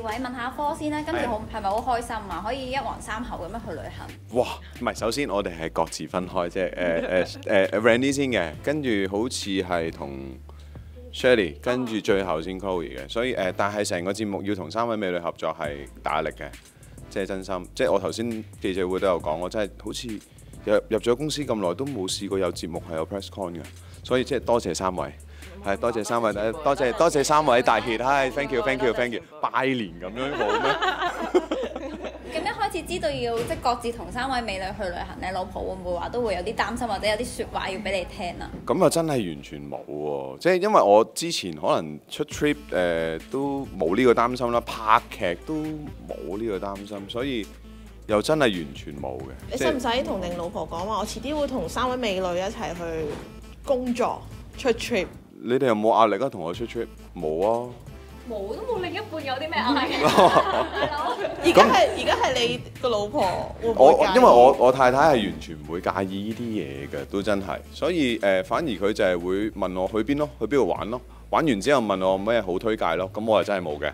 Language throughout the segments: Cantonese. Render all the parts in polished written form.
位問下科先啦，今次係咪好開心啊？可以一橫三口咁樣去旅行。 哇！唔係，首先我哋係各自分開，即係Randy 先嘅，跟住好似係同 Shirley， 跟住最後先 Chloe 嘅，所以但係成個節目要同3位美女合作係大壓力嘅，即係真心。即係我頭先記者會都有講，我真係好似入咗公司咁耐都冇試過有節目係有 press con 嘅，所以即係多謝3位。係多謝3位，多謝3位大熱，係 thank you， 拜年咁樣好咩？ 咁一開始知道要即係各自同3位美女去旅行咧，老婆會唔會話都會有啲擔心，或者有啲説話要俾你聽啊？ 咁啊真係完全冇喎，即係因為我之前可能出 trip 都冇呢個擔心啦，拍劇都冇呢個擔心，所以又真係完全冇嘅。 你使唔使同定老婆講話？我遲啲會同3位美女一齊去工作出 trip。 你哋有冇壓力啊？同我出 trip 冇啊？ 冇都冇另一半有啲咩壓力？ 而家係你個老婆會唔會介意？ 因為我太太係完全唔會介意呢啲嘢嘅，都真係。所以反而佢就係會問我去邊咯，去邊度玩咯。玩完之後問我咩好推介咯，咁我係真係冇嘅。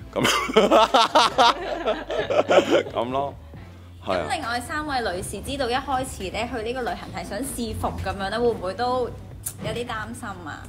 咁咯，係啊。 咁另外3位女士知道一開始咧去呢個旅行係想試服咁樣咧，會唔會都有啲擔心啊？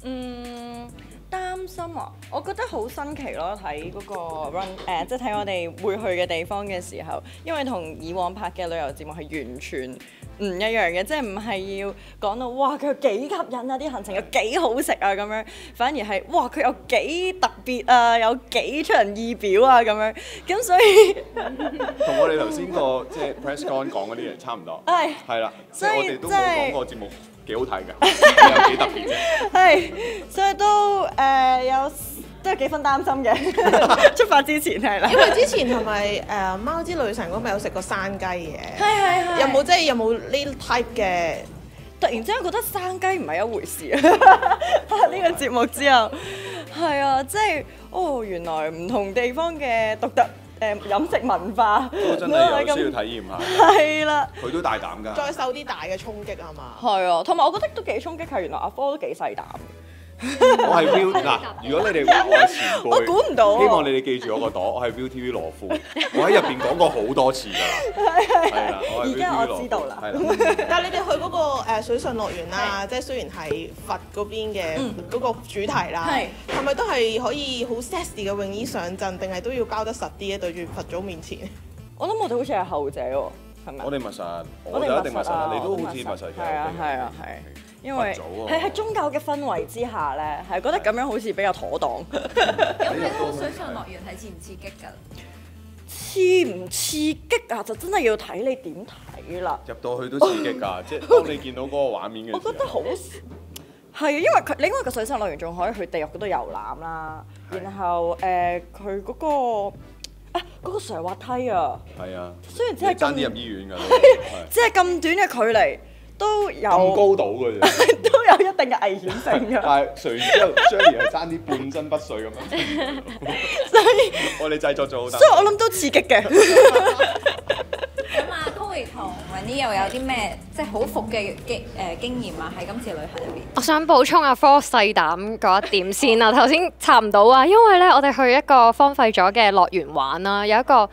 擔心啊！我覺得好新奇咯，睇嗰個 run 即係睇我哋會去嘅地方嘅時候，因為同以往拍嘅旅遊節目係完全唔一樣嘅，即係唔係要講到哇佢有幾吸引啊，啲行程有幾好食啊咁樣，反而係哇佢有幾特別啊，有幾出人意表啊咁樣，咁所以同我哋頭先個即係 press con 講嗰啲嘢差唔多，係啦，即係我哋都冇講過節目。幾好睇㗎，有幾特別啫。 係，所以都有幾分擔心嘅。出發之前係啦。 因為之前係咪貓之女神嗰咪有食過山雞嘅？ 係。 有冇呢 type 嘅？ 突然之間覺得生雞唔係一回事啊！拍呢個節目之後，係啊，即係原來唔同地方嘅獨特。飲食文化都真係有需要體驗下。 係啦， 佢都大膽㗎。 再受啲大嘅衝擊係嘛？ 係啊，同埋我覺得都幾衝擊係，原來阿科都幾細膽。 我係 Viu 嗱，如果你哋話我係前輩， 我估唔到。 希望你哋記住我個朵，我係 ViuTV 羅夫，我喺入邊講過好多次㗎啦。係啦，我係 ViuTV 羅夫。 而家我知道啦。 係啦。 但係你哋去嗰個水上樂園啦，即係雖然係佛嗰邊嘅嗰個主題啦，係咪都係可以好 sexy 嘅泳衣上陣，定係都要交得實啲嘅對住佛祖面前？ 我諗我哋好似係後者喎，係咪？ 我哋密實，我就一定密實啦。你都好似密實嘅。 係啊。因為喺宗教嘅氛圍之下咧，係覺得咁樣好似比較妥當。 咁你個水上樂園係刺唔刺激㗎？ 刺唔刺激啊？就真係要睇你點睇啦。 入到去都刺激㗎，即係當你見到嗰個畫面嘅時候。 我覺得好係啊，因為另外個水上樂園仲可以去地獄嗰度遊覽啦，然後佢嗰個上滑梯啊， 係啊， 雖然只係爭啲入醫院㗎， 即係咁短嘅距離。都有咁高度嘅啫， 都有一定嘅危險性㗎。 但係誰知之後 Shirley 係爭啲半身不遂咁樣， 所以我哋製作咗好大。 所以我諗都刺激嘅。 咁Chloe 同 Randy 又有啲咩即係好服嘅經驗啊？喺今次旅行入邊， 我想補充阿科細膽嗰一點先啊。頭先插唔到啊，因為咧我哋去一個荒廢咗嘅樂園玩啦，有一個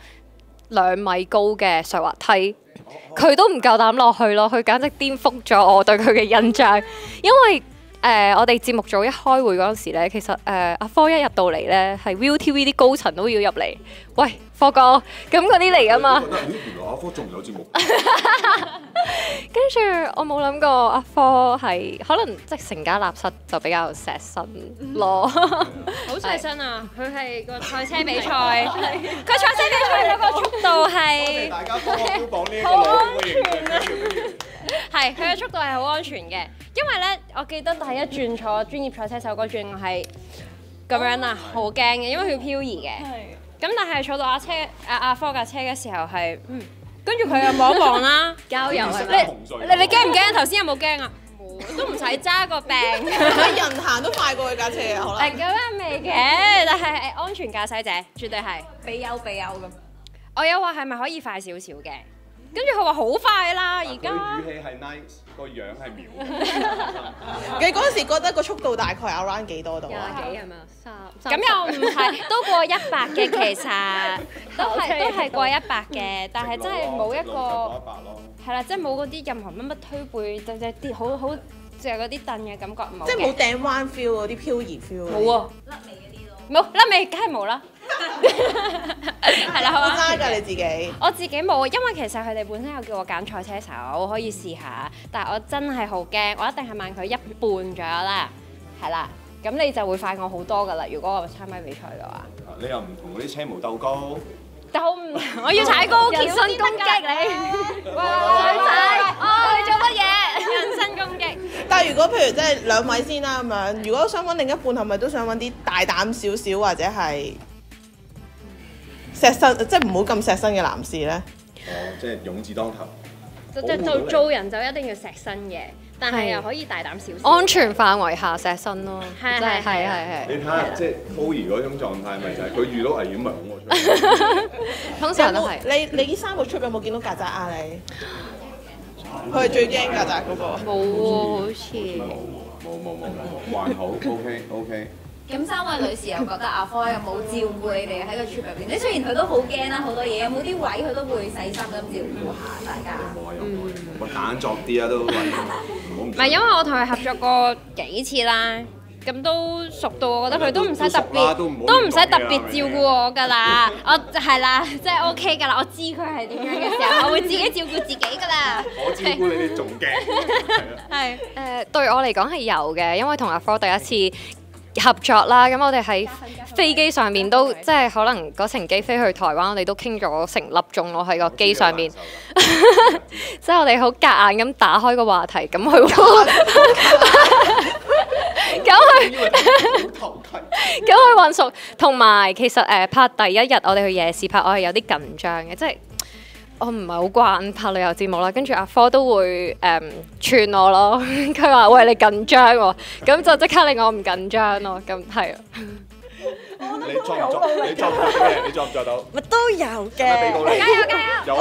2米高嘅上滑梯。佢都唔夠膽落去咯，佢簡直顛覆咗我對佢嘅印象。因為我哋節目組一開會嗰陣時咧，其實阿科一入到嚟咧，係 ViuTV 啲高層都要入嚟，喂科哥，咁嗰啲嚟㗎嘛。 原來阿科仲有節目。 跟住我冇諗過阿科係可能即係成家立室就比較錫身咯。 好錫身啊！佢係個賽車比賽，佢賽車比賽嗰個速度係大家幫我標榜呢一個老夫嘅形象。 係佢嘅速度係好安全嘅，因為咧我記得第一轉坐專業賽車手嗰轉我係咁樣啊，好驚嘅，因為佢漂移嘅。咁但係坐到阿科架車嘅時候係跟住佢又望一望啦， 郊遊係你驚唔驚？頭先有冇驚啊？冇，都唔使揸個病， 人行都快過佢架車啊！好啦， 咁樣未嘅，但係安全駕駛者絕對係比優咁。 我有話係咪可以快少少嘅？ 跟住佢話好快啦，而家。 語氣係 nice，個樣係秒。 你嗰陣時覺得個速度大概 around 幾多度啊？ 20幾係咪啊？ 咁又唔係，都過100嘅其實，都係過100嘅，但係真係冇一個係啦，即係冇嗰啲任何乜推背，就啲好就係嗰啲凳嘅感覺冇嘅。 即係冇掟彎 feel 嗰啲漂移 feel。 冇喎，甩尾嗰啲咯。冇甩尾，梗係冇啦。係啦，好啊。 揸㗎你自己？ 我自己冇，因為其實佢哋本身有叫我揀賽車手，可以試下，但係我真係好驚，我一定係慢佢1半左右啦，係啦。咁你就會快我好多㗎啦！如果我參加比賽嘅話， 你又唔同嗰啲車模鬥高， 鬥唔，我要踩高橋人身攻擊你， 喂，你做乜嘢？人身攻擊。 但係如果譬如即係2位先啦咁樣，如果想揾另一半，係咪都想揾啲大膽少少或者係錫身，即係唔好咁錫身嘅男士咧？ 哦，即係勇字當頭。 做人就一定要錫身嘅，但係又可以大膽少少。 安全範圍下錫身咯， 係係你睇下，即係 Chloe 嗰種狀態，咪就係佢遇到危險咪拱我出嚟。 通常都係。 你呢3個 trip 有冇見到曱甴啊？你？佢係最驚曱甴嗰個。 冇喎，好似。 冇，還好 OK。 咁3位女士又覺得阿科有冇照顧你哋喺個 trip 入邊？即雖然佢都好驚啦，好多嘢，有冇啲位佢都會細心咁照顧下大家？ 我揀作啲啊都，唔係因為我同佢合作過幾次啦，咁都熟到我覺得佢都唔使特別，照顧我㗎啦。我係啦，即係 OK 㗎啦。我知佢係點樣嘅時候，我會自己照顧自己㗎啦。 我照顧你哋仲驚。 係對我嚟講係有嘅，因為同阿科第一次合作啦，咁我哋喺飛機上面都即係可能嗰程機飛去台灣，我哋都傾咗成粒鐘咯喺個機上面，即係我哋好夾硬咁打開個話題，咁佢混熟，同埋其實拍第一日我哋去夜市拍，我係有啲緊張嘅，即係。我唔係好慣拍旅遊節目啦，跟住阿科都會串我咯。佢話：喂，你緊張喎，咁就即刻令我唔緊張咯。咁係啊。 你作唔作到？ 咪都有嘅。 加油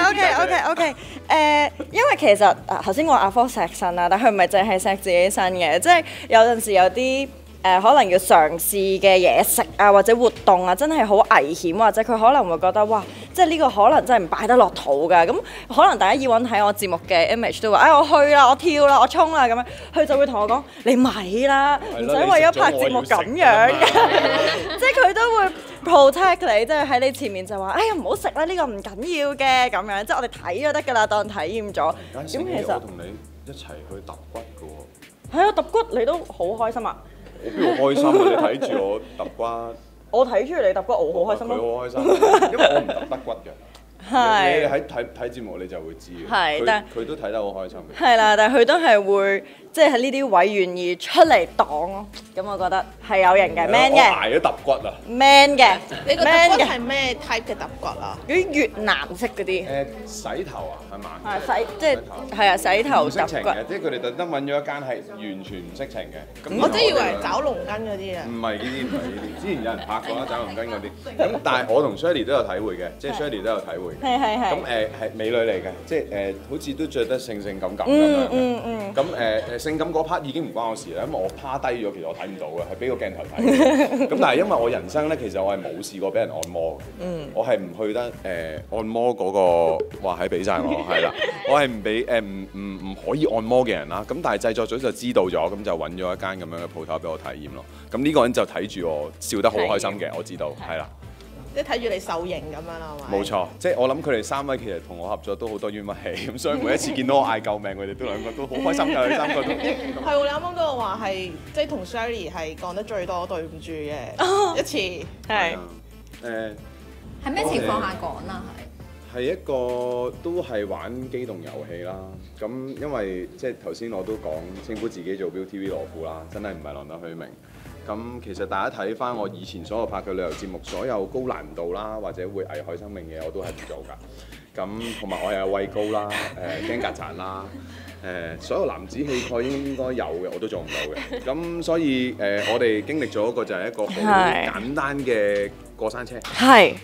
！OK。因為其實頭先我話阿科錫身啦，但佢唔係淨係錫自己身嘅，即係有陣時有啲。可能要嘗試嘅嘢食啊，或者活動啊，真係好危險，或者佢可能會覺得哇，即係呢個可能真係唔擺得落肚㗎。咁可能大家以往睇我節目嘅 image 都話，我去啦，我跳啦，我衝啦咁樣，佢就會同我講：你咪啦，唔使為咗拍節目咁樣嘅。即係佢都會 protect 你，即係喺你前面就話：哎呀唔好食啦，呢個唔緊要嘅咁樣。即係我哋睇咗得㗎啦，當體驗咗。咁其實我同你一齊去揼骨㗎喎。 係啊，揼骨你都好開心啊！ 我邊度開心啊？你睇住我揼骨， 我睇住你揼骨，我好開心咯。 佢好開心，因為我唔揼得骨嘅。你喺睇節目你就會知嘅。係，但佢都睇得好開心嘅。 係啦，但係佢都係會即係喺呢啲位願意出嚟擋咯。咁我覺得係有型嘅 man 嘅。 我捱咗揼骨啊 ！man 嘅， 你個揼骨係咩 type 嘅揼骨啊？ 嗰啲越南式嗰啲。 洗頭啊，係嘛？ 係即係係啊，洗頭揼骨。 即係佢哋特登揾咗一間係完全唔色情嘅。 我真以為找龍筋嗰啲啊。 唔係呢啲，之前有人拍過啦，找龍筋嗰啲。咁但係我同 Shirley 都有體會嘅，即係 Shirley 都有體會。 係。 咁係美女嚟嘅，即係好似都着得性感咁樣嘅。咁性感嗰 part 已經唔關我事啦，因為我趴低咗，其實我睇唔到嘅，係俾個鏡頭睇。咁但係因為我人生咧，其實我係冇試過俾人按摩嘅。我係唔去得按摩嗰個話係俾晒我，係啦。我係唔俾唔可以按摩嘅人啦。咁但係製作組就知道咗，咁就揾咗一間咁樣嘅鋪頭俾我體驗咯。咁呢個人就睇住我笑得好開心嘅，我知道係啦。 即係睇住你受刑咁樣啦，係咪？ 冇錯，即係我諗佢哋3位其實同我合作都好多冤屈氣，咁所以每一次見到我嗌救命，佢哋都兩個都好開心㗎，佢哋3個都。係喎，你啱啱都話係即係同 Shirley 係講得最多對唔住嘅一次，係係咩情況下講啊？ 係一個都係玩機動遊戲啦，咁因為即係頭先我都講稱呼自己做 ViuTV 羅富啦，真係唔係浪得虛名。咁其實大家睇翻我以前所有拍嘅旅遊節目，所有高難度啦或者會危害生命嘅我都係唔做㗎。咁同埋我又有畏高啦，驚曱甴啦，所有男子氣概應該有嘅我都做唔到嘅。咁所以我哋經歷咗一個就係一個好簡單嘅過山車。 係。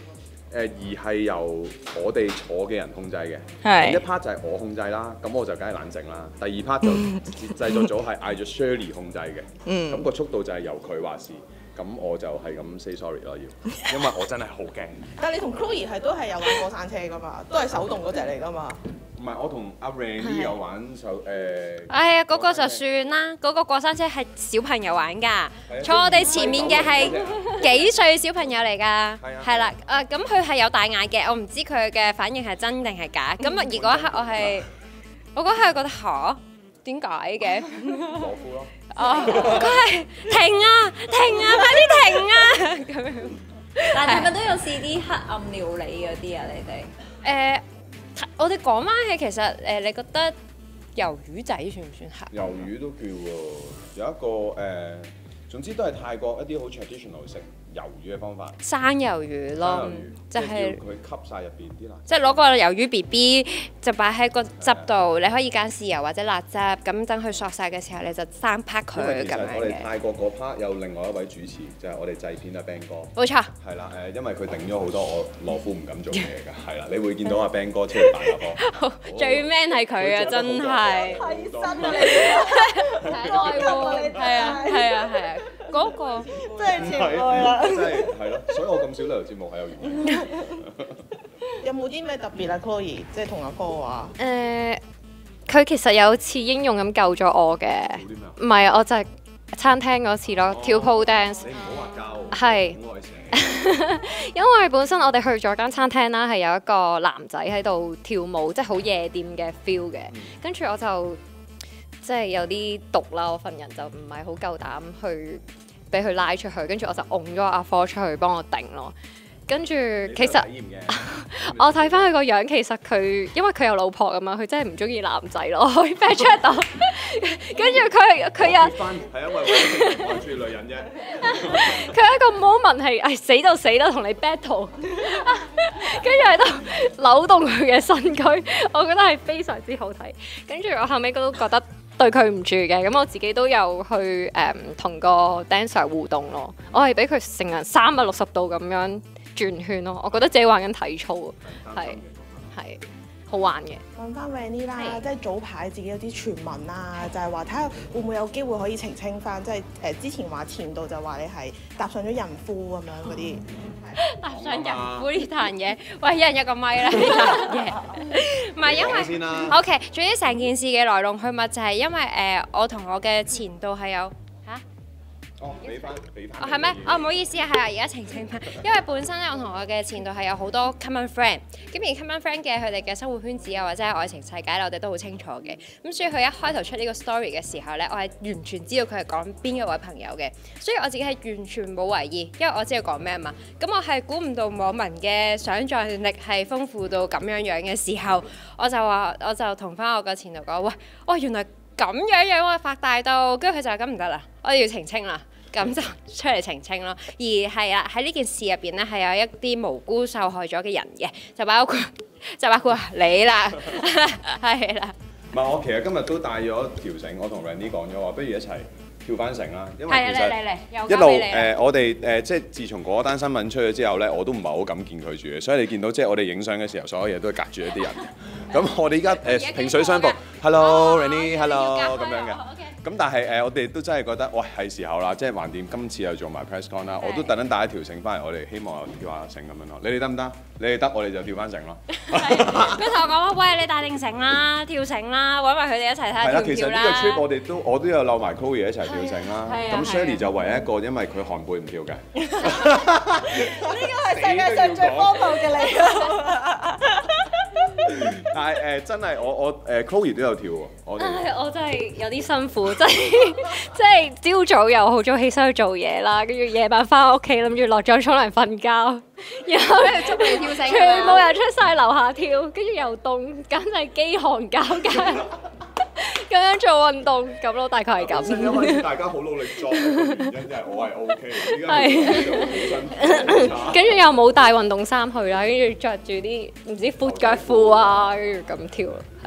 而係由我哋坐嘅人控制嘅。 係一 part 就係我控制啦，咁我就梗係冷靜啦。第二 part 就製作組係嗌咗 Shirley 控制嘅，咁個速度就係由佢話事。咁我就係咁 say sorry 咯，要，因為我真係好驚。 但係你同 Chloe 係都係有玩過山車㗎嘛，都係手動嗰隻嚟㗎嘛。 唔係，我同阿 Randy 有玩手哎呀，嗰個就算啦，嗰個過山車係小朋友玩㗎，坐我哋前面嘅係幾歲小朋友嚟㗎，係啦，咁佢係有大眼嘅，我唔知佢嘅反應係真定係假，咁而嗰一刻我嗰刻係覺得吓，點解嘅？ 羅夫咯。 哦，佢係停啊，快啲停啊咁樣。 但係咪都有試啲黑暗料理嗰啲啊？你哋？ 我哋講翻起其實你覺得魷魚仔算唔算黑？ 魷魚都叫喎，有一個總之都係泰國一啲好 traditional 食魷魚嘅方法。 生魷魚咯，就係佢吸晒入邊啲辣。 即係攞個魷魚 BB 就擺喺個汁度，你可以揀豉油或者辣汁，咁等佢索晒嘅時候，你就生拍佢咁樣嘅。 其實我哋泰國嗰 part 有另外一位主持，就係我哋製片阿 Ben 哥。 冇錯。 係啦，因為佢頂咗好多我羅夫唔敢做嘅嘢㗎，係啦，你會見到阿 Ben 哥出嚟大下波。 最 man 係佢啊，真係。 替身啊你！ 係啊，嗰個真係前輩啦。 真係係咯，所以我咁少旅遊節目係有原因。 有冇啲咩特別啊 Chloe？即係同阿哥話。 佢其實有次英勇咁救咗我嘅，唔係我就係餐廳嗰次咯，跳 pole dance。 你唔好話教。 係。因為本身我哋去咗間餐廳啦，係有一個男仔喺度跳舞，即係好夜店嘅 feel 嘅。跟住我就即係有啲毒啦，我份人就唔係好夠膽去俾佢拉出去，跟住我就擁咗阿科出去幫我頂咯。跟住其實我睇翻佢個樣，其實佢因為佢有老婆㗎嘛，佢真係唔中意男仔咯，可以 back 出到。跟住佢又係因為我中意女人啫。 佢一個 moment 係死就死啦，同你 battle， 跟住喺度扭動佢嘅身軀，我覺得係非常之好睇。跟住我後尾都覺得對佢唔住嘅，咁我自己都有去同個 dancer 互動咯。我係俾佢成人360度咁樣轉圈咯，我覺得自己玩緊體操，係好玩嘅。 問翻 Randy 啦，即係早排自己有啲傳聞啊，就係話睇下會唔會有機會可以澄清翻，即係之前話前度就話你係搭上咗人夫咁樣嗰啲。 搭上人夫呢壇嘢，喂，一人一個咪啦呢壇嘢，唔係因為 OK， 總之成件事嘅來龍去脈就係因為我同我嘅前度係有。 俾翻。 係咩？唔好意思啊，係啊，而家澄清翻，因為本身咧，我同我嘅前度係有好多 common friend， 咁而 common friend 嘅佢哋嘅生活圈子啊，或者係愛情世界咧，我哋都好清楚嘅。咁所以佢一開頭出呢個 story 嘅時候咧，我係完全知道佢係講邊一位朋友嘅，所以我自己係完全冇懷疑，因為我知佢講咩啊嘛。咁我係估唔到網民嘅想像力係豐富到咁樣嘅時候，我就同翻我個前度講，喂，原來咁樣喎，發大到，跟住佢就話咁唔得啦，我哋要澄清啦。咁就出嚟澄清咯，而係啦喺呢件事入邊咧係有一啲無辜受害咗嘅人嘅，就包括你啦，係啦。 唔係，我其實今日都帶咗條繩，我同 Randy 講咗話，不如一齊跳翻繩啦，因為其實一路我哋即係自從嗰單新聞出咗之後咧，我都唔係好敢見佢住嘅，所以你見到即係我哋影相嘅時候，所有嘢都係隔住一啲人嘅。咁我哋依家萍水相逢 ，Hello Randy，Hello 咁樣嘅。咁但係我哋都真係覺得，喂係時候啦，即係橫掂今次又做埋 press con 啦，我都特登帶一條繩翻嚟，我哋希望跳下繩咁樣咯。你哋得唔得？你哋得，我哋就跳翻繩咯。 佢同我講話，喂，你帶定繩啦，跳繩啦，揾埋佢哋一齊睇下跳唔跳啦。 其實呢個 trip 我都有溜埋 Chloe 一齊跳繩啦。咁 Shirley 就唯一一個，因為佢寒背唔跳嘅。 呢個係世界上最荒謬嘅理由。 但係真係我Chloe 都有跳喎，我真係有啲辛苦，即係朝早又好早起身去做嘢啦，跟住夜晚翻屋企諗住落妝沖涼瞓覺，然後捉你跳繩， 全部人出晒樓下跳，跟住又凍，簡直係飢寒交加。咁樣做運動咁咯，大概係咁。 一開始大家好努力作，原因就係我係 OK，依家就好辛苦。 跟住又冇帶運動衫去啦，跟住着住啲唔知闊腳褲啊，跟住咁跳咯，係。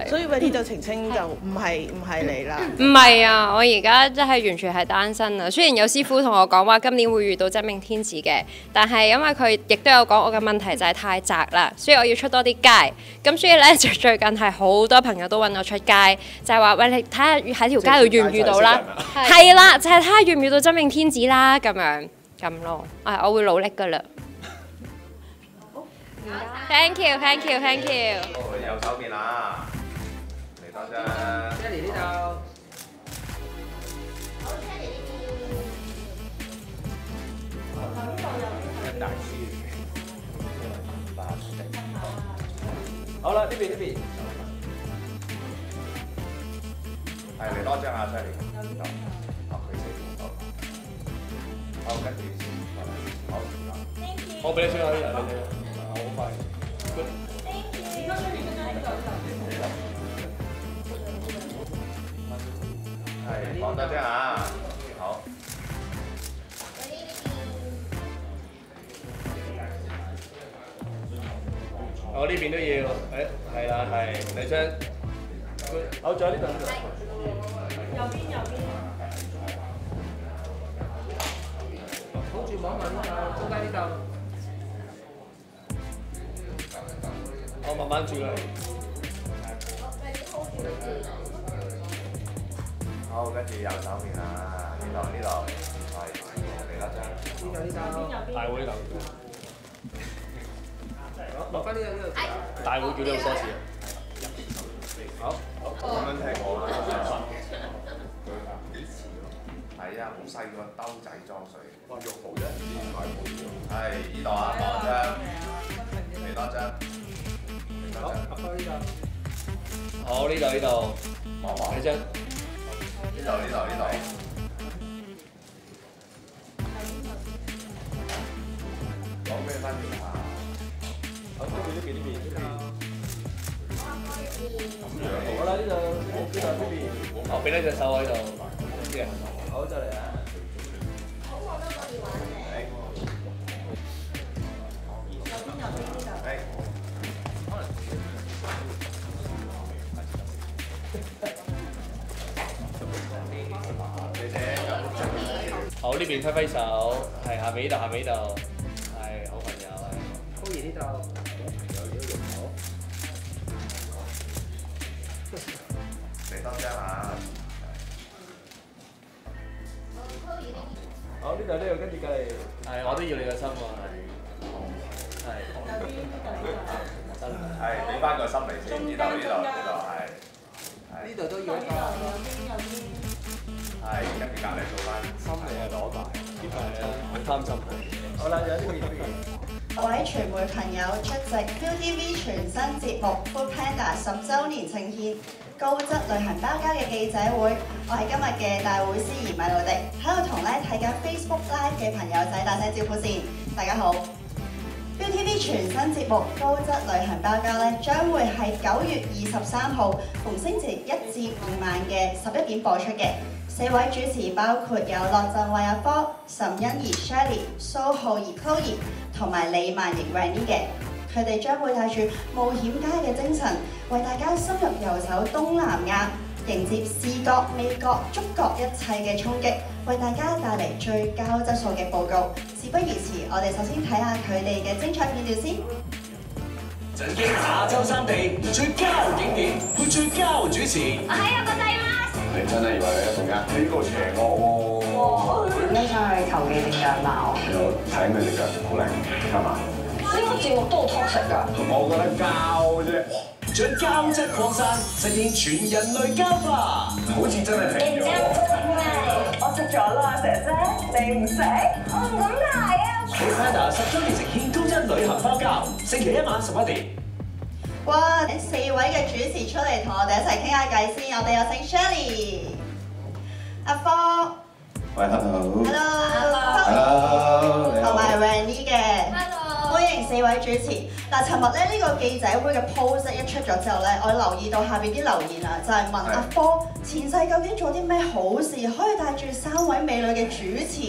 所以 Wendy 就澄清就唔係你啦。 唔係啊，我而家真係完全係單身啊。雖然有師傅同我講話今年會遇到真命天子嘅，但係因為佢亦都有講我嘅問題就係太宅啦，所以我要出多啲街。咁所以咧就最近係好多朋友都揾我出街，就係話喂，你睇下喺條街度遇唔遇到啦？係啦，就係睇下遇唔遇到真命天子啦咁樣咁咯。我會努力㗎啦。Thank you。 右手邊啦，嚟多張。Jenny 呢度。一大師。好啦，呢邊。係嚟多張啊 ，Jenny。佢死好，跟住好。我俾你先啊，呢度。好快。係講多啲啊，好。我呢邊都要，係啦，係你將，好，仲有呢度。右邊。好住網問啊，中間呢度。我慢慢轉啦。好，跟住右手邊啊，呢度，係嚟多張。呢度，大會呢度。落翻呢度。大會叫呢個多次啊。好，咁樣聽我啦。係啊，好細個兜仔裝水。哇，肉好啫，係呢度啊，望張，嚟多張。好，阿哥呢度。好，呢度，望呢張。呢度。講咩翻轉下？好，呢邊。咁樣。好啦，呢度。我俾你隻手喺度。好，就嚟啦。好，呢邊揮手，係下邊呢度，係好朋友，係。高兒呢度，嚟多張啊！好，呢度，跟住隔離，係我都要你個心喎，係。係，俾翻個心嚟先，呢度，係。呢度都要一個。係，跟住隔離做翻心嚟係攞大，呢個係好貪心。好啦，有呢個各位傳媒朋友出席 ViuTV 全新節目 Foodpanda 10週年呈獻高質旅行包膠嘅記者會，我係今日嘅大會司儀米露迪，喺度同睇緊 Facebook Live 嘅朋友仔打聲招呼先，大家好。ViuTV 全新節目高質旅行包膠將會係9月23號逢星期1至5晚嘅11點播出嘅。4位主持包括有樂鎮偉阿科、岑欣怡 Shelly、蘇浩兒 Chloe 同埋李曼瑩 Randy 嘅，佢哋將會帶住冒險家嘅精神，為大家深入遊走東南亞，迎接視覺、味覺、觸覺一切嘅衝擊，為大家帶嚟最高質素嘅報告。事不宜遲，我哋首先睇下佢哋嘅精彩片段先。震驚亞洲三地最高景點，配最高主持。我係有個仔嗎？你真係以為你一陣間呢個邪惡喎？你想去求其隻腳貓？我睇佢隻腳好靚，係嘛？呢個節目都好 toxic㗎。我覺得膠啫。將膠質擴散，實現全人類膠化，好似真係停咗。我食咗啦，姐姐，你唔食？我唔敢睇啊！Foodpanda 10週年呈獻高質旅行包膠，星期一晚11點。哇！請4位嘅主持出嚟同我哋一齊傾下偈先。我哋有請 Shelly、阿科， 喂 ，hello，同埋 Randy 嘅。歡迎4位主持。嗱，尋日呢個記者會嘅 post 一出咗之後咧，我留意到下邊啲留言啊，就係問阿科前世究竟做啲咩好事，可以帶住3位美女嘅主持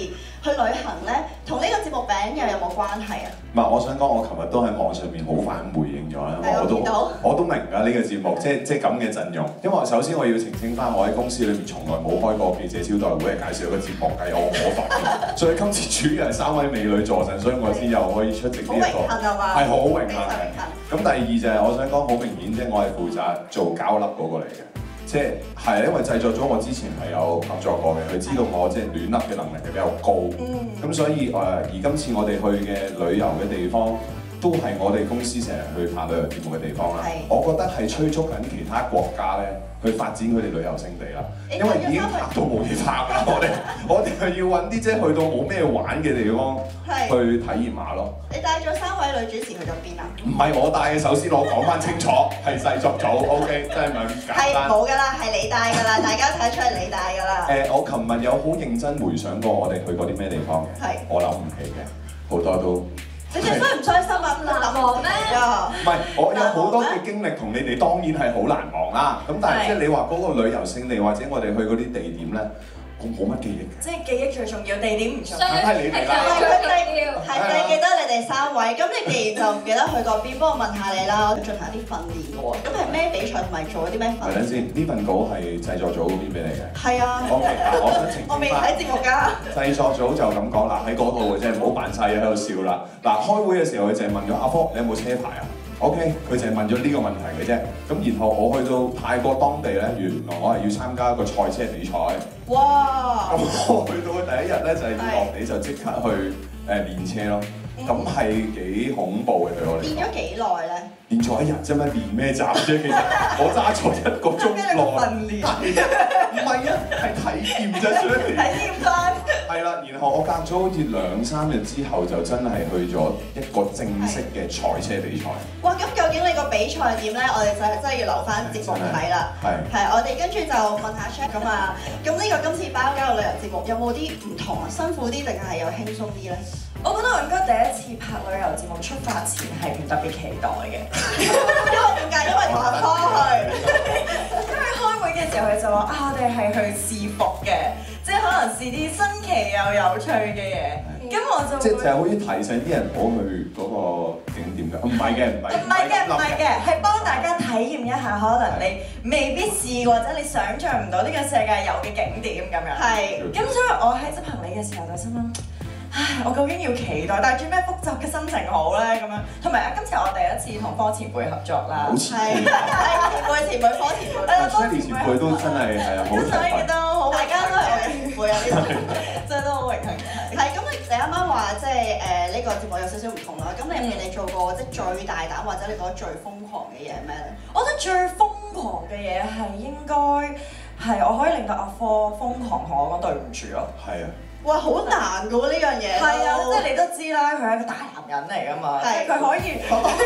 去旅行咧，同呢個節目名又有冇關係啊？ 唔係，我想講，我琴日都喺網上面好快咁回應咗啦。我都明㗎呢個節目，即係咁嘅陣容。因為首先我要澄清翻，我喺公司裏面從來冇開過記者招待會，係介紹一個節目係我發嘅。所以今次主要係3位美女助陣，所以我先又可以出席呢一個，係好榮幸嘅。咁第二就係我想講好明顯，即係我係負責做膠粒嗰個嚟嘅。即係因為製作組我之前係有合作過嘅，佢知道我即係暖粒嘅能力係比較高，咁所以而今次我哋去嘅旅遊嘅地方，都係我哋公司成日去拍旅遊節目嘅地方啦。我覺得係催促緊其他國家咧去發展佢哋旅遊勝地啦，因為已經拍到冇嘢拍啦。我哋係要揾啲即係去到冇咩玩嘅地方去體驗下咯。 你帶咗3位女主持去咗邊啊？ 唔係我帶嘅，首先我講翻清楚，係製作組 OK， 真係唔係咁簡單。 係冇㗎啦，係你帶㗎啦，大家睇得出係你帶㗎啦。 我琴日有好認真回想過我哋去過啲咩地方嘅，我諗唔起嘅，好多都。 你哋傷唔傷心啊？咁難忘咩？ 唔係，我有好多嘅經歷同你哋當然係好難忘啦。咁但係即係你話嗰個旅遊勝地或者我哋去嗰啲地點咧，我冇乜記憶嘅。 即係記憶最重要，地點唔重要。 梗係你哋啦。 係最記得你哋3位。咁你既然就唔記得去過邊，幫我問下你啦。我進行一啲訓練嘅喎。咁係咩比賽同埋做咗啲咩訓練？ 等先，呢份稿係製作組嗰邊俾你嘅。 係啊。 我想澄清翻。 我未睇節目㗎。 製作組就咁講啦，喺嗰度嘅啫，唔好扮晒嘢喺度笑啦。嗱，開會嘅時候佢淨係問咗阿科，你有冇車牌啊 ？OK，佢淨係問咗呢個問題嘅啫。咁然後我去到泰國當地咧，原來我係要參加一個賽車比賽。 哇！ 咁我去到嘅第一日咧，就係要落地就即刻去練車咯。咁係幾恐怖嘅對我嚟講。練咗幾耐咧？練咗1日啫嘛，練咩閘啫？其實我揸咗1個鐘內。訓練。唔係啊，係體驗啫，所以。體驗班。係啦，然後我隔咗好似2-3日之後，就真係去咗一個正式嘅賽車比賽。哇！咁究竟你個比賽點咧？我哋就真係要留翻節目睇啦。係，我哋跟住就問下 Chef 咁啊。咁呢個今次包膠嘅旅遊節目有冇啲唔同啊？辛苦啲定係有輕鬆啲咧？ 我覺得我應該第一次拍旅遊節目出發前係唔特別期待嘅。 因為點解？因為同阿科去。 因為開會嘅時候佢就話我哋係去試服嘅，即係可能試啲新奇又有趣嘅嘢。咁我就即係好似提醒啲人唔好去嗰個景點㗎。唔係嘅， 係幫大家體驗一下，可能你未必試或者你想像唔到呢個世界有嘅景點咁樣。係。咁所以我喺執行李嘅時候就心諗。唉，我究竟要期待，帶住咩複雜嘅心情好咧？咁樣，同埋今次我第一次同科前輩合作啦， 好前輩， 前輩，科前輩 ，Shelly 前輩都真係好所以都好，大家都係我前輩啊！呢個真係都好榮幸嘅。 係咁，你啱啱話即係呢個節目有少少唔同啦。咁你入面你做過即係最大膽或者你覺得最瘋狂嘅嘢係咩咧？ 我覺得最瘋狂嘅嘢係應該係我可以令到阿科瘋狂同我講對唔住咯。 係啊。 哇，好難㗎喎呢樣嘢。 係啊，即係你都知啦，佢係一個大男人嚟㗎嘛，即係佢可以，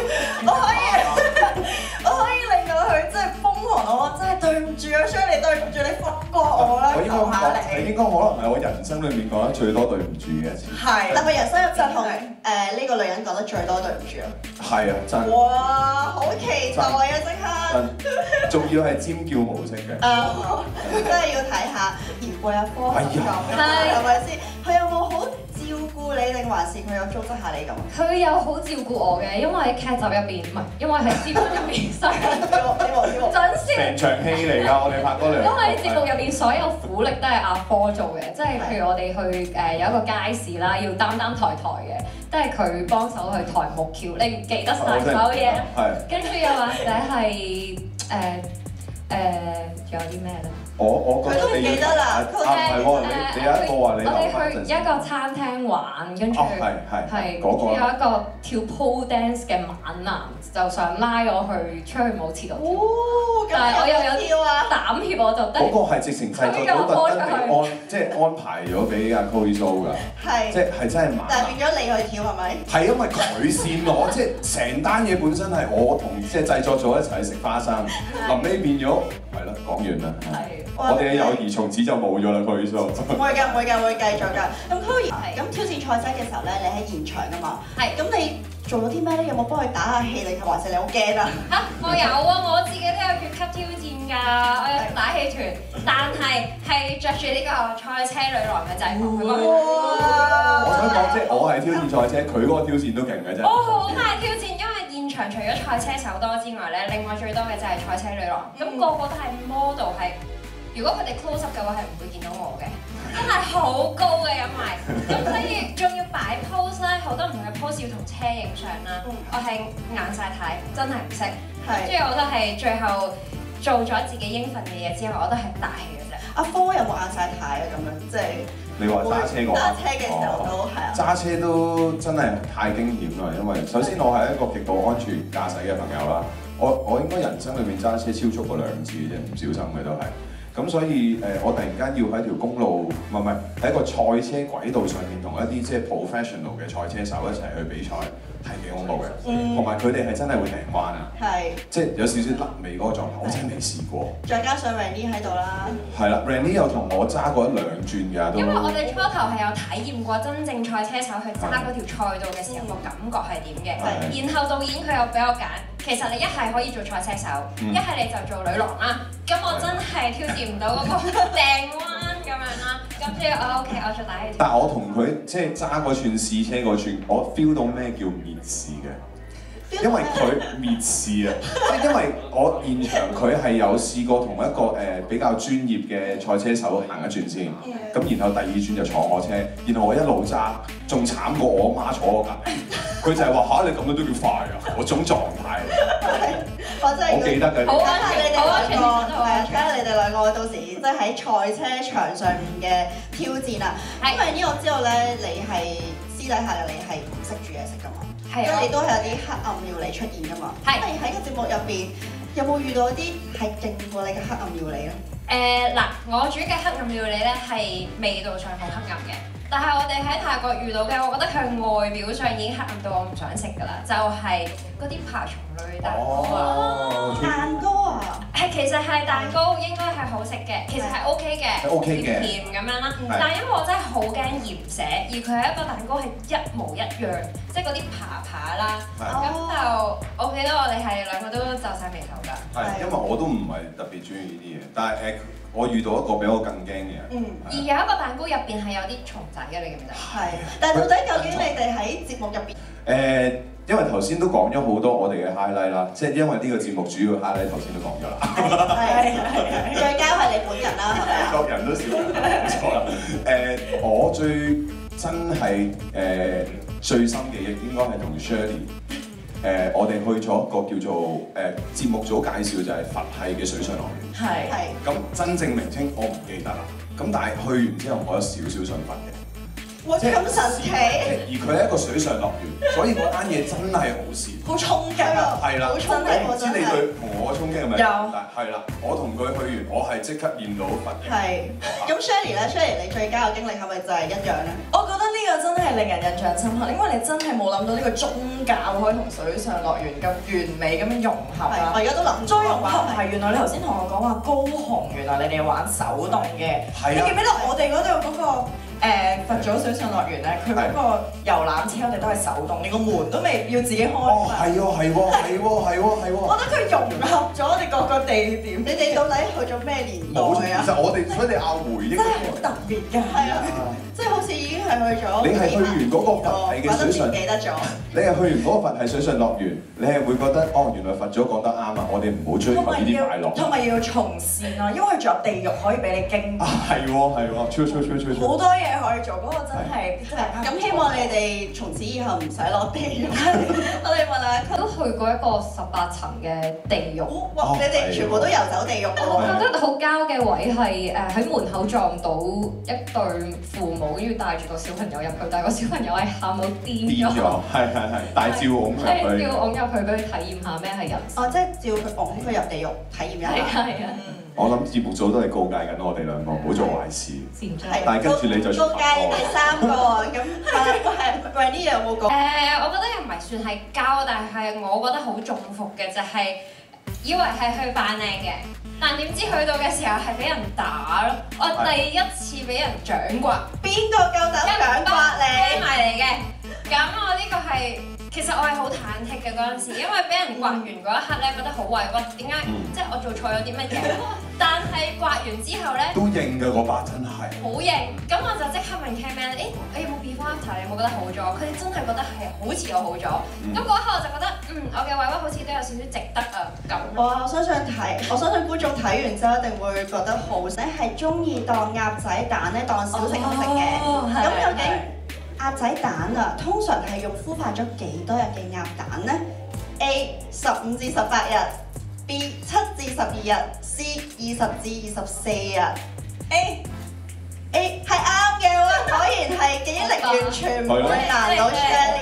我可以令到佢即係瘋狂到我真係對唔住啊 ，Shirley 對唔住你放過我啦，求下你。 應該可能係我人生裏面講得最多對唔住嘅一次。 係。但係人生入邊同呢個女人講得最多對唔住啊。 係啊，真。 哇，好期待啊！即刻。 仲要係尖叫模式嘅。 真係要睇下前輩阿科係咪先？佢有冇好照顧你，定還是佢有糟質下你咁？ 佢有好照顧我嘅，因為劇集入邊唔係，因為係節目入邊所有陣時成場戲嚟㗎，我哋拍嗰兩。 因為節目入邊所有苦力都係阿科做嘅，即係譬如我哋去有一個街市啦，要擔抬嘅，都係佢幫手去抬木橋，你記得晒所有嘢。係。跟住又或者係仲有啲咩咧？ 我覺得佢都唔記得啦。 唔係喎，你有一個話你我哋去一個餐廳玩，跟住係跟住有一個跳 pole dance 嘅猛男，就想拉我去出去舞池度跳。但係我又有膽怯，我就得。 嗰個係直情製作組特登嚟安排咗俾阿 Chloe So 㗎。係。即係真係猛。 但係變咗你去跳係咪？ 係因為佢線我，即係成單嘢本身係我同即係製作組一齊食花生，臨尾變咗係咯，講完啦。我哋嘅友誼從此就冇咗啦，佢數。 會繼續㗎。咁 Chloe，咁挑戰賽車嘅時候咧，你喺現場㗎嘛？係。咁你做咗啲咩咧？有冇幫佢打下氣？定係還是你好驚啊？ 嚇！我有啊，我自己都有越級挑戰㗎，我有打氣團，但係着住呢個賽車女郎嘅制服。 我想講即係我係挑戰賽車，佢嗰個挑戰都勁嘅啫。 我好大挑戰，因為現場除咗賽車手多之外咧，另外最多嘅就係賽車女郎。咁個個都係 model 係。如果佢哋 close up 嘅話，係唔會見到我嘅，真係好高嘅，因為咁所以仲要擺 pose 咧，好多唔同嘅 pose 要同車影相啦。我係硬晒太，真係唔識。跟住我都係最後做咗自己應份嘅嘢之後，我都係大氣嘅啫。 阿科有冇硬晒太啊？咁樣即係你話揸車嘅話， 揸車嘅時候都係啊。 揸車都真係太驚險啦，因為首先我係一個極度安全駕駛嘅朋友啦。我應該人生裏面揸車超速過2次嘅啫，唔小心嘅都係。咁所以我突然間要喺條公路，唔係喺個賽車軌道上面同一啲即係 professional 嘅賽車手一齊去比賽，係幾恐怖嘅。同埋佢哋係真係會掟彎啊，即係有少少甩尾嗰個狀態，我真係未試過。 再加上 Randy 喺度啦， 係啦 ，Randy 又同我揸過1、2轉㗎都。 因為我哋初頭係有體驗過真正賽車手去揸嗰條賽道嘅時候個感覺係點嘅，然後導演佢又俾我揀。其實你一係可以做賽車手，一係你就做女郎啦。咁我真係挑戰唔到嗰個掟彎咁樣啦。咁所以我 OK， 我做打氣。 但係我同佢即係揸嗰串試車嗰串，我 feel 到咩叫蔑視嘅。因為佢蔑視啊，即係因為我現場佢係有試過同一個比較專業嘅賽車手行一轉先，咁然後第2轉就坐我車，然後我一路揸，仲慘過我媽坐我隔離，佢就係話嚇你咁樣都叫快啊，嗰種狀態。我記得嘅。 好安全，好安全。睇下你哋兩個到時即係喺賽車場上面嘅挑戰啊。因為呢我知道咧，你係私底下嘅你係唔識煮嘢食㗎嘛。即係你都係有啲黑暗料理出現㗎嘛。咁你喺個節目入邊有冇遇到啲係勁過你嘅黑暗料理咧？ 嗱，我煮嘅黑暗料理咧係味道上好黑暗嘅，但係我哋喺泰國遇到嘅，我覺得佢外表上已經黑暗到我唔想食㗎啦，就係嗰啲爬蟲類蛋糕啊。 蛋糕啊？ 其實係蛋糕，應該係好食嘅，其實係 OK 嘅，甜咁樣啦。但係因為我真係好驚鹽蛇，而佢係一個蛋糕係一模一樣，即係嗰啲爬啦。咁就我記得我哋係兩個都皺晒眉頭㗎。 係，因為我都唔係特別中意呢啲嘢，但係我遇到一個比我更驚嘅。 而有一個蛋糕入邊係有啲蟲仔嘅，你記唔記得？ 係，但係到底究竟你哋喺節目入邊？ 因為頭先都講咗好多我哋嘅 highlight 啦，即係因為呢個節目主要 highlight 頭先都講咗啦。 係，最佳係你本人啦，係咪啊？ 各人都笑緊，冇錯啦。我最真係最深記憶應該係同 Shirley， 我哋去咗一個叫做節目組介紹就係佛系嘅水上樂園。係。咁真正名稱我唔記得啦。咁但係去完之後，我有少少想佛嘅。 哇！咁神奇！ 而佢係一個水上樂園，所以嗰單嘢真係好笑。 好衝擊啊！ 係啦， 好衝擊我唔知你對同我衝擊係咪？ 有。 係啦，我同佢去完，我係即刻練到佛嘅。 係。咁 Shirley 咧，Shirley 你最佳嘅經歷係咪就係一樣咧？ 我覺得呢個真係令人印象深刻，因為你真係冇諗到呢個宗教可以同水上樂園咁完美咁樣融合啦。 我而家都諗唔再融合係原來你頭先同我講話高雄，原來你哋玩手動嘅。係啊。你記唔記得我哋嗰度嗰個？佛祖水上樂園咧，佢嗰個遊覽車我哋都係手動，連個門都未要自己開。 哦，係喎。 我覺得佢融合咗我哋各個地點。 你哋到底去咗咩年代啊？ 其實我哋所以你拗回憶。 真係好特別㗎。係啊， 即係好似已經係去咗。 你係去完嗰個佛系嘅水上， 記得咗。 你係去完嗰個佛系水上樂園，你係會覺得哦，原來佛祖講得啱啊！我哋唔好追求呢啲快樂。 同埋要重線啊，因為仲有地獄可以俾你經。 係喎，超。 好多嘢可以做，嗰個真係咁希望你哋從此以後唔使落地獄。我哋問下， 都去過一個18層嘅地獄。 哇！你哋全部都遊走地獄喎。 我覺得好膠嘅位係喺門口撞到一對父母要帶住個小朋友入去，但係個小朋友係喊到癲咗。係， 大招拱入去。 係照拱入去俾佢體驗下咩係人生。 哦，即係照佢拱佢入地獄體驗一下。 係啊。 我諗節目組都係告誡緊我哋兩個唔好做壞事。但係跟住你就告誡第3個咁係 Randy 有冇講？ 我覺得又唔係算係交，但係我覺得好中伏嘅就係以為係去扮靚嘅。 但點知去到嘅時候係俾人打咯。我第一次俾人掌摑， 邊個夠膽掌摑你？ 埋嚟嘅。咁我呢個係其實我係好忐忑嘅嗰陣時，因為俾人刮完嗰一刻咧，覺得好委屈。點解？即係我做錯咗啲乜嘢？但係刮完之後咧， 都認㗎嗰把真係。 好型。咁我就即刻問 cameraman， 你有冇 before after？你有冇覺得好咗？佢哋真係覺得係好似我好咗。咁嗰一刻我就覺得，我嘅委屈好似都有少少值得啊咁。 我相信觀眾睇完之後一定會覺得好，你係中意當鴨仔蛋咧當小食咁食嘅。咁究竟鴨仔蛋啊，通常係用孵化咗幾多日嘅鴨蛋呢？ A 15至18日 ，B 7至12日 ，C 20至24日。A 係啱嘅喎，果然係記憶力完全唔會難到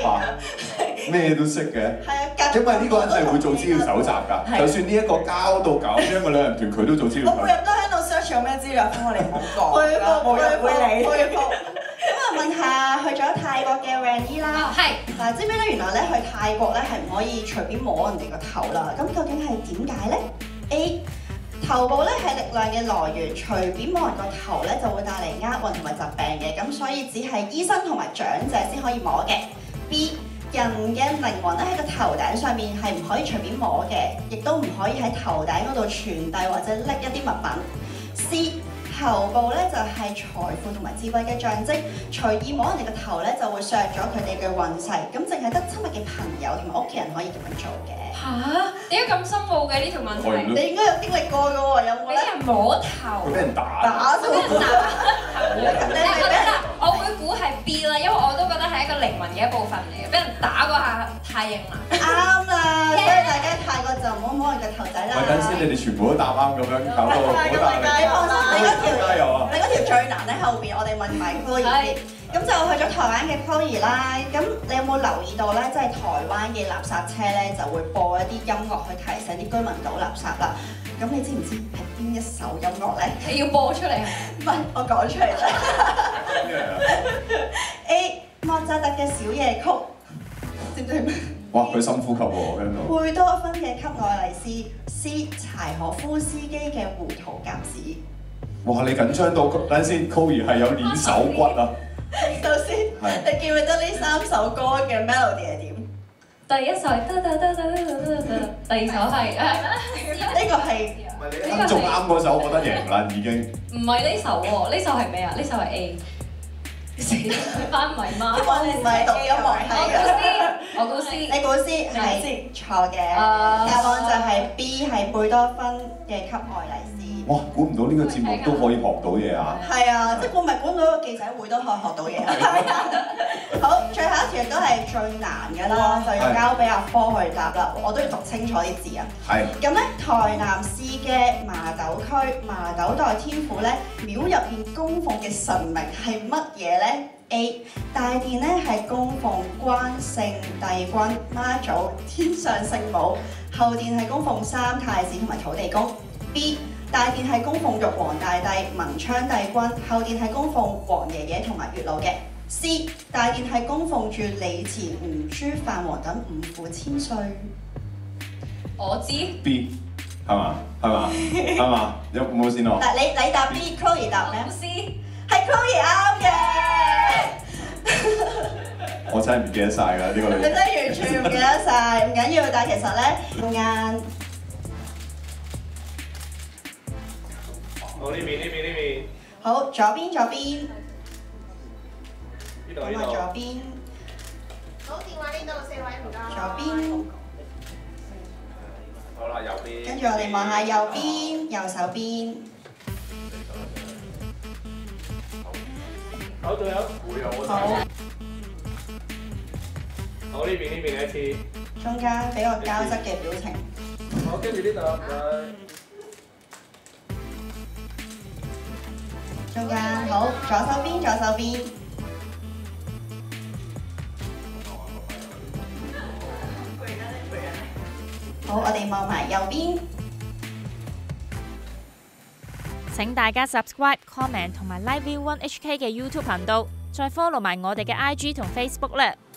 Shirley。 咩都識嘅。 係啊， 因為呢個人係會做資料搜集㗎，就算呢一個交到咁樣嘅兩人團，佢都做資料。 我每日都喺度 search 有咩資料，咁我哋唔好講。 佩服冇人會理。 佩服。咁啊，問下去咗泰國嘅 Randy 啦。 係。 嗱，知唔知咧？原來咧去泰國咧係唔可以隨便摸人哋個頭啦。咁究竟係點解咧 ？A 頭部咧係力量嘅來源，隨便摸人個頭咧就會帶嚟厄運同埋疾病嘅，咁所以只係醫生同埋長者先可以摸嘅。B 人嘅靈魂咧喺個頭頂上面係唔可以隨便摸嘅，亦都唔可以喺頭頂嗰度傳遞或者拎一啲物品。C 頭部咧就係財富同埋智慧嘅象徵，隨意摸人哋個頭咧就會削咗佢哋嘅運勢，咁淨係得親密嘅朋友同埋屋企人可以咁樣做嘅。 嚇？點解咁深奧嘅呢條問題？ 你應該有經歷過嘅喎，有冇咧？ 俾人摸頭， 佢俾人打。 打咗。 你係覺得我會估係 B 啦，因為我都覺得係一個靈魂嘅一部分嚟嘅，俾人打嗰下太型啦。 啱啦，所以大家泰國就唔好摸人嘅頭仔啦。 喂，等先，你哋全部都答啱咁樣，搞到好大力。 你放心， 加油啊！ 你嗰條最難喺後邊，我哋問埋 Chloe。咁就去咗台灣嘅 Chloe 啦。咁你有冇留意到咧？即係台灣嘅垃圾車咧，就會播一啲音樂去提醒啲居民倒垃圾啦。咁你知唔知係邊一首音樂咧？ 你要播出嚟啊？ 唔係，我講出嚟啦。A 莫扎特嘅小夜曲，知唔知咩？ 哇！佢深呼吸喎，我聽到。 貝多芬嘅給愛麗絲 ，C 柴可夫斯基嘅胡桃夾子。 哇！你緊張到，等陣先 ，Chloe 係有練手骨啊！ 首先，你記唔記得呢3首歌嘅 melody 係點？ 第一首係第二首係呢個係咁仲啱嗰首，我覺得贏啦已經。 唔係呢首喎，呢首係咩啊？呢首係 A。死翻迷嗎？ 我唔係讀音樂係我估 C。 你估 C 係錯嘅，答案就係 B 係貝多芬嘅給愛麗絲。 哇！估唔到呢個節目都可以學到嘢啊！ 係啊，即係估唔到個記者會都可以學到嘢。好，最後一條都係最難嘅啦，就要交俾阿科去答啦。我都要讀清楚啲字啊。 係。 咁咧，台南市嘅麻豆區麻豆代天府咧，廟入邊供奉嘅神明係乜嘢咧？A 大殿咧係供奉關聖帝君、媽祖、天上聖母，後殿係供奉三太子同埋土地公。B 大殿係供奉玉皇大帝、文昌帝君，後殿係供奉黃爺爺同埋月老嘅。C 大殿係供奉住李慈、吳朱、范王等五府千歲。 我知 B 係嘛？係嘛？係嘛？有冇先我？ 嗱，你答 B，Chloe 答咩？ C 係 Chloe 啱嘅。 我真係唔記得晒㗎呢個女。 你真係完全唔記得晒，唔緊要，但係其實咧啱。 好，呢邊。 好，左邊。 呢度。 左邊。 好，電話呢度4位唔該。 左邊。 好啦，右邊。 跟住我哋望下右邊，右手邊。 好，仲有。會有我睇。好，呢邊一次。 中間俾個交織嘅表情。 好，跟住呢度，唔該。 中間好，左手邊。好，我哋望埋右邊。 請大家 subscribe、comment 同埋 Live View One HK 嘅 YouTube 頻道，再 follow 埋我哋嘅IG 同 Facebook 咧。